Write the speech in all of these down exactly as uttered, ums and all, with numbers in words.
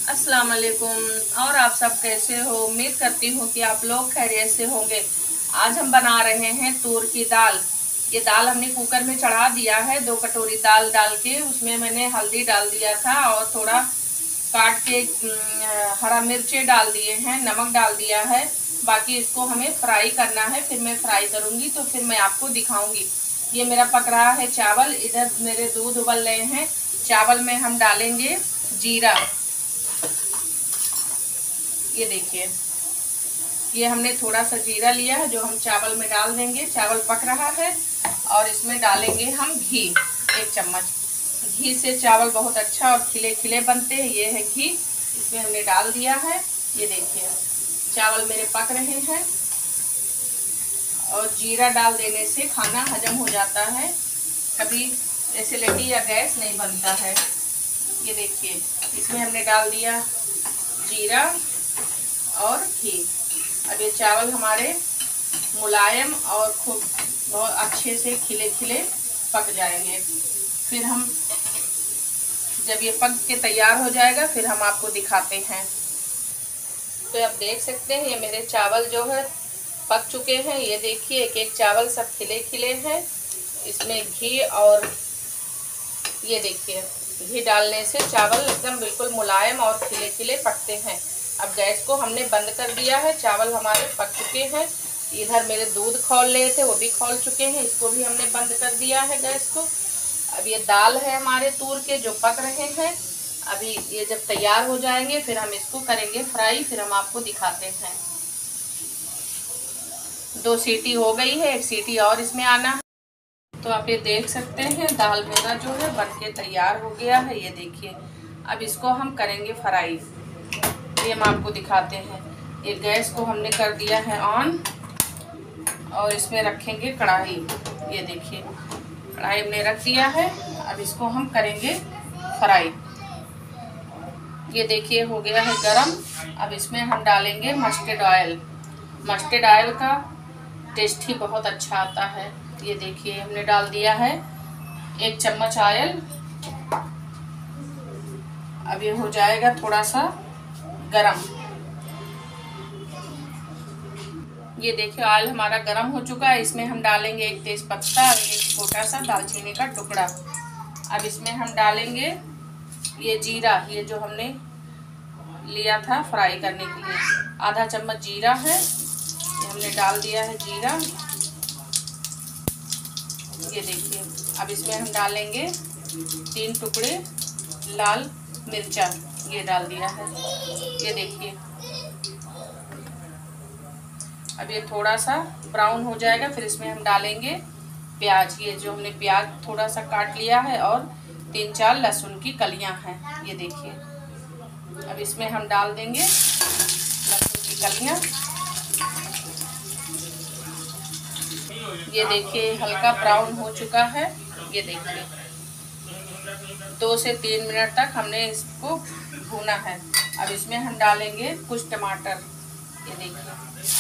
अस्सलाम वालेकुम। और आप सब कैसे हो? उम्मीद करती हूँ कि आप लोग खैरियत से होंगे। आज हम बना रहे हैं तूर की दाल। ये दाल हमने कुकर में चढ़ा दिया है। दो कटोरी दाल डाल के उसमें मैंने हल्दी डाल दिया था और थोड़ा काट के हरा मिर्चे डाल दिए हैं, नमक डाल दिया है। बाकी इसको हमें फ्राई करना है, फिर मैं फ्राई करूँगी तो फिर मैं आपको दिखाऊँगी। ये मेरा पक रहा है चावल, इधर मेरे दूध उबल रहे हैं। चावल में हम डालेंगे जीरा। ये देखिए, ये हमने थोड़ा सा जीरा लिया है जो हम चावल में डाल देंगे। चावल पक रहा है और इसमें डालेंगे हम घी, एक चम्मच। घी से चावल बहुत अच्छा और खिले खिले बनते हैं। ये है घी, इसमें हमने डाल दिया है। ये देखिए, चावल मेरे पक रहे हैं और जीरा डाल देने से खाना हजम हो जाता है, कभी एसिडिटी या गैस नहीं बनता है। ये देखिए, इसमें हमने डाल दिया जीरा और घी। अब ये चावल हमारे मुलायम और खूब बहुत अच्छे से खिले खिले पक जाएंगे। फिर हम जब ये पक के तैयार हो जाएगा फिर हम आपको दिखाते हैं। तो आप देख सकते हैं ये मेरे चावल जो है पक चुके हैं। ये देखिए, एक एक चावल सब खिले खिले हैं। इसमें घी और ये देखिए, घी डालने से चावल एकदम बिल्कुल मुलायम और खिले खिले पकते हैं। अब गैस को हमने बंद कर दिया है। चावल हमारे पक चुके हैं। इधर मेरे दूध खौल रहे थे, वो भी खौल चुके हैं। इसको भी हमने बंद कर दिया है गैस को। अब ये दाल है हमारे तूर के जो पक रहे हैं। अभी ये जब तैयार हो जाएंगे फिर हम इसको करेंगे फ्राई, फिर हम आपको दिखाते हैं। दो सीटी हो गई है, एक सीटी और इसमें आना है। तो आप ये देख सकते हैं दाल मेरा जो है बन के तैयार हो गया है। ये देखिए, अब इसको हम करेंगे फ्राई, ये हम आपको दिखाते हैं। ये गैस को हमने कर दिया है ऑन और इसमें रखेंगे कढ़ाई। ये देखिए, कढ़ाई हमने रख दिया है। अब इसको हम करेंगे फ्राई। ये देखिए हो गया है गरम। अब इसमें हम डालेंगे मस्टर्ड ऑयल। मस्टर्ड ऑयल का टेस्ट ही बहुत अच्छा आता है। ये देखिए, हमने डाल दिया है एक चम्मच ऑयल। अब ये हो जाएगा थोड़ा सा गरम। ये देखिए, ऑयल हमारा गरम हो चुका है। इसमें हम डालेंगे एक तेज पत्ता और एक छोटा सा दालचीनी का टुकड़ा। अब इसमें हम डालेंगे ये जीरा, ये जो हमने लिया था फ्राई करने के लिए, आधा चम्मच जीरा है, ये हमने डाल दिया है जीरा। ये देखिए, अब इसमें हम डालेंगे तीन टुकड़े लाल मिर्चा, ये डाल दिया है। ये देखिए, अब ये थोड़ा सा ब्राउन हो जाएगा फिर इसमें हम डालेंगे प्याज। ये जो हमने प्याज थोड़ा सा काट लिया है और तीन चार लहसुन की कलियां हैं। ये देखिए, अब इसमें हम डाल देंगे लहसुन की कलियां। ये देखिए, हल्का ब्राउन हो चुका है। ये देखिए, दो से तीन मिनट तक हमने इसको भूना है। अब इसमें हम डालेंगे कुछ टमाटर। ये देखिए,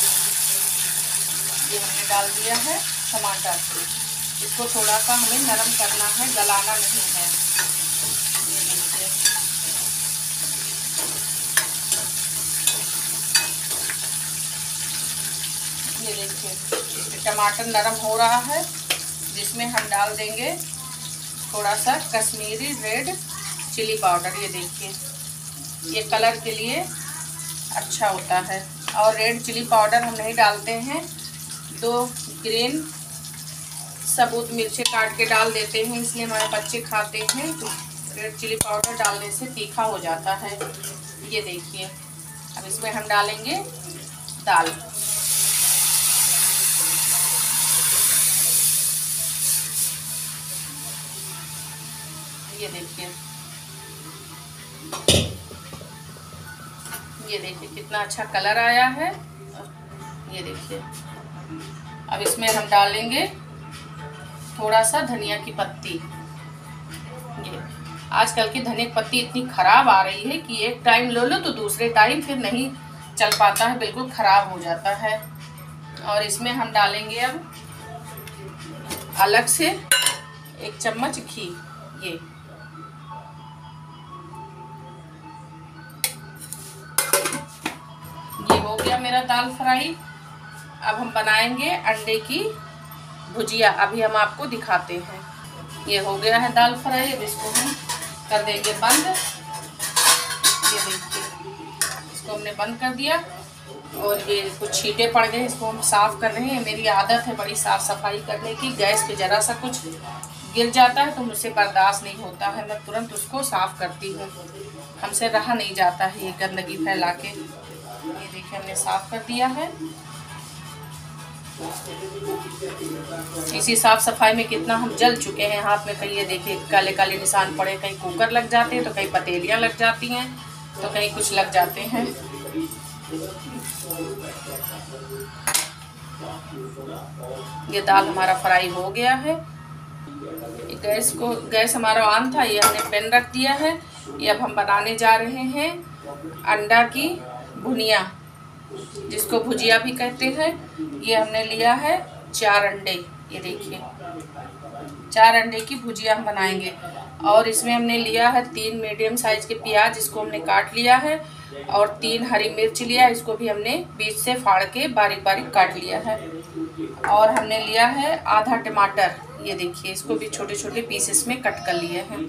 ये हमने डाल दिया है टमाटर। इसको थोड़ा सा हमें नरम करना है, गलाना नहीं है। ये देखिए, ये देखिए टमाटर नरम हो रहा है, जिसमें हम डाल देंगे थोड़ा सा कश्मीरी रेड चिली पाउडर। ये देखिए, ये कलर के लिए अच्छा होता है और रेड चिली पाउडर हम नहीं डालते हैं। दो ग्रीन सबूत मिर्चे काट के डाल देते हैं, इसलिए हमारे बच्चे खाते हैं। रेड चिली पाउडर डालने से तीखा हो जाता है। ये देखिए, अब इसमें हम डालेंगे दाल। ये देखिए, ये देखिए कितना अच्छा कलर आया है। ये देखिए, अब इसमें हम डालेंगे थोड़ा सा धनिया की पत्ती। ये आजकल की धनिया की पत्ती इतनी खराब आ रही है कि एक टाइम लो लो तो दूसरे टाइम फिर नहीं चल पाता है, बिल्कुल खराब हो जाता है। और इसमें हम डालेंगे अब अलग से एक चम्मच घी। ये हो गया मेरा दाल फ्राई। अब हम बनाएंगे अंडे की भुजिया, अभी हम आपको दिखाते हैं। ये हो गया है दाल फ्राई, अब इसको हम कर देंगे बंद। ये देखिए, इसको हमने बंद कर दिया और ये कुछ छींटे पड़ गए, इसको हम साफ़ कर रहे हैं। मेरी आदत है बड़ी साफ़ सफाई करने की। गैस पे ज़रा सा कुछ गिर जाता है तो मुझसे बर्दाश्त नहीं होता है, मैं तुरंत उसको साफ़ करती हूँ। हमसे रहा नहीं जाता है ये गंदगी फैला के। ये देखिए हमने साफ़ कर दिया है। इसी साफ सफाई में कितना हम जल चुके हैं हाथ में। कहीं ये देखिए काले काले निशान पड़े, कहीं कुकर लग जाते हैं तो कहीं पतेलियाँ लग जाती हैं तो कहीं कुछ लग जाते हैं। ये दाल हमारा फ्राई हो गया है। गैस को गैस हमारा ऑन था, ये हमने पैन रख दिया है। ये अब हम बनाने जा रहे हैं अंडा की भुनिया, जिसको भुजिया भी कहते हैं। ये हमने लिया है चार अंडे, ये देखिए चार अंडे की भुजिया हम बनाएंगे। और इसमें हमने लिया है तीन मीडियम साइज के प्याज, इसको हमने काट लिया है। और तीन हरी मिर्च लिया, इसको भी हमने बीच से फाड़ के बारीक बारीक काट लिया है। और हमने लिया है आधा टमाटर, ये देखिए इसको भी छोटे छोटे पीसेस में कट कर लिए हैं।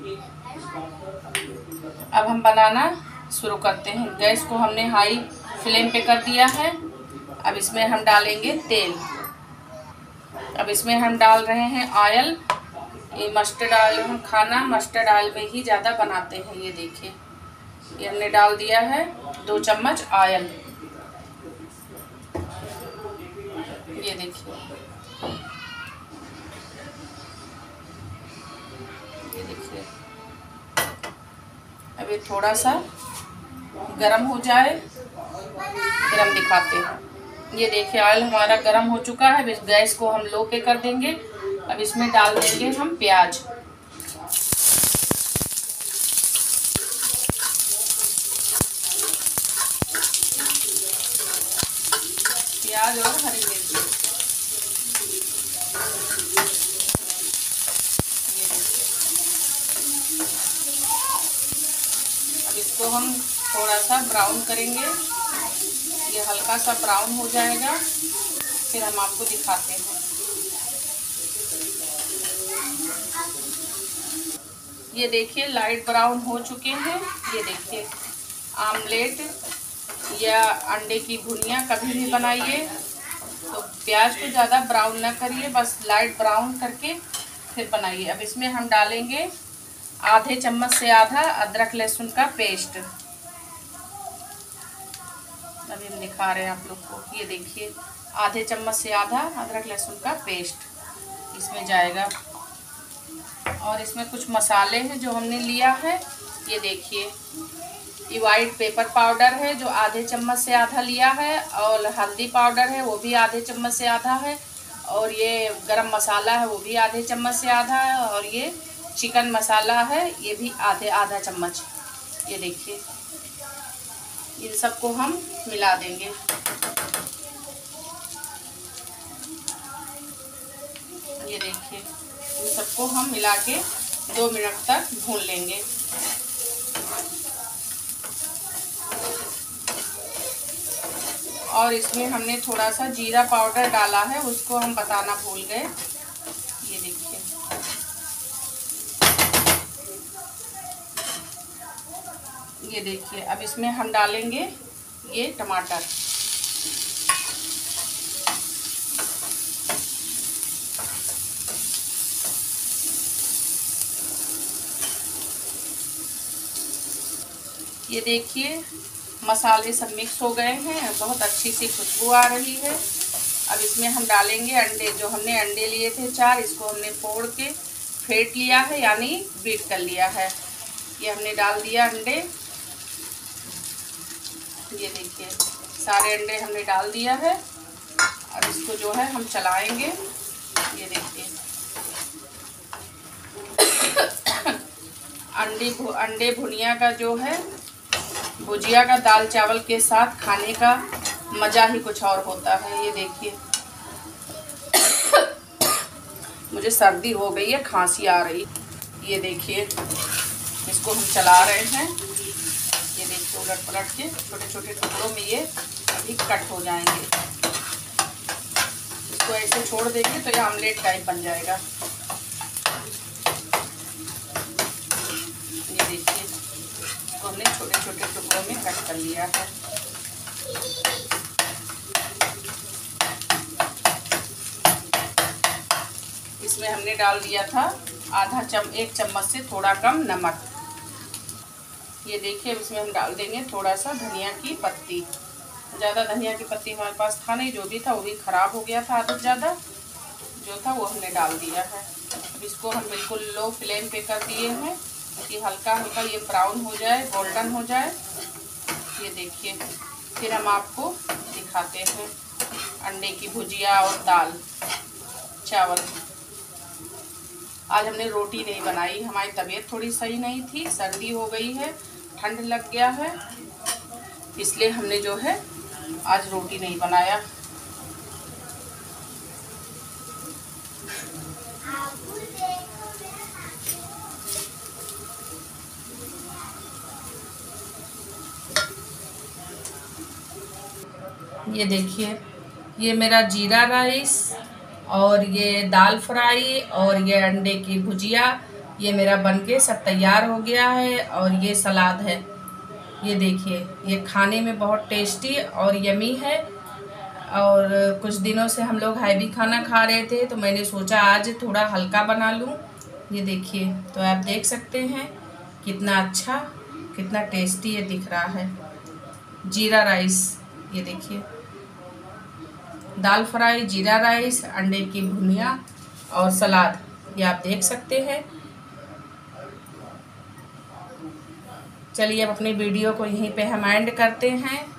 अब हम बनाना शुरू करते हैं। गैस को हमने हाई फ्लेम पे कर दिया है। अब इसमें हम डालेंगे तेल। अब इसमें हम डाल रहे हैं ऑयल। ये मस्टर्ड ऑयल, हम खाना मस्टर्ड ऑयल में ही ज़्यादा बनाते हैं। ये देखिए ये हमने डाल दिया है दो चम्मच ऑयल। ये देखिए ये देखिए अब ये थोड़ा सा गरम हो जाए फिर हम दिखाते हैं। ये देखिए ऑयल हमारा गरम हो चुका है। अब इस गैस को हम लो पे कर देंगे। अब इसमें डाल देंगे हम प्याज। प्याज और हरी मिर्च। अब इसको हम थोड़ा सा ब्राउन करेंगे। ये हल्का सा ब्राउन हो जाएगा फिर हम आपको दिखाते हैं। ये देखिए लाइट ब्राउन हो चुके हैं। ये देखिए आमलेट या अंडे की भुनिया कभी भी बनाइए तो प्याज को ज़्यादा ब्राउन ना करिए, बस लाइट ब्राउन करके फिर बनाइए। अब इसमें हम डालेंगे आधे चम्मच से आधा अदरक लहसुन का पेस्ट। अभी हम दिखा रहे हैं आप लोग को। ये देखिए आधे चम्मच से आधा अदरक लहसुन का पेस्ट इसमें जाएगा। और इसमें कुछ मसाले हैं जो हमने लिया है। ये देखिए ये वाइट पेपर पाउडर है जो आधे चम्मच से आधा लिया है, और हल्दी पाउडर है वो भी आधे चम्मच से आधा है, और ये गरम मसाला है वो भी आधे चम्मच से आधा है, और ये चिकन मसाला है ये भी आधे आधा चम्मच। ये देखिए इन सबको हम मिला देंगे। ये देखिए इन सबको हम मिला के दो मिनट तक भून लेंगे। और इसमें हमने थोड़ा सा जीरा पाउडर डाला है, उसको हम बताना भूल गए। ये देखिए ये देखिए अब इसमें हम डालेंगे ये टमाटर। ये देखिए मसाले सब मिक्स हो गए हैं, बहुत अच्छी सी खुशबू आ रही है। अब इसमें हम डालेंगे अंडे। जो हमने अंडे लिए थे चार, इसको हमने फोड़ के फेंट लिया है यानी बीट कर लिया है। ये हमने डाल दिया अंडे। ये देखिए सारे अंडे हमने डाल दिया है और इसको जो है हम चलाएंगे। ये देखिए अंडे अंडे भुनिया का जो है भुजिया का दाल चावल के साथ खाने का मज़ा ही कुछ और होता है। ये देखिए मुझे सर्दी हो गई है, खांसी आ रही। ये देखिए इसको हम चला रहे हैं। ये देखिए उलट पलट के छोटे छोटे टुकड़ों में ये ये कट हो जाएंगे। इसको ऐसे छोड़ देंगे तो ये ऑमलेट टाइप बन जाएगा। ये देखिए, इसको हमने छोटे छोटे टुकड़ों में कट कर लिया है। इसमें हमने डाल दिया था आधा चम एक चम्मच से थोड़ा कम नमक। ये देखिए, अब इसमें हम डाल देंगे थोड़ा सा धनिया की पत्ती। ज़्यादा धनिया की पत्ती हमारे पास था नहीं, जो भी था वो भी ख़राब हो गया था, आधा ज़्यादा जो था वो हमने डाल दिया है। अब इसको हम बिल्कुल लो फ्लेम पे कर दिए हैं कि हल्का हल्का ये ब्राउन हो जाए, गोल्डन हो जाए। ये देखिए, फिर हम आपको दिखाते हैं अंडे की भुजिया और दाल चावल। आज हमने रोटी नहीं बनाई, हमारी तबीयत थोड़ी सही नहीं थी, सर्दी हो गई है, ठंड लग गया है, इसलिए हमने जो है आज रोटी नहीं बनाया। ये देखिए, ये मेरा जीरा राइस और ये दाल फ्राई और ये अंडे की भुजिया, ये मेरा बनके सब तैयार हो गया है। और ये सलाद है। ये देखिए, ये खाने में बहुत टेस्टी और यमी है। और कुछ दिनों से हम लोग हैवी खाना खा रहे थे, तो मैंने सोचा आज थोड़ा हल्का बना लूँ। ये देखिए, तो आप देख सकते हैं कितना अच्छा, कितना टेस्टी ये दिख रहा है। जीरा राइस, ये देखिए, दाल फ्राई, जीरा राइस, अंडे की भुनिया और सलाद, ये आप देख सकते हैं। चलिए अब अपनी वीडियो को यहीं पे हम एंड करते हैं।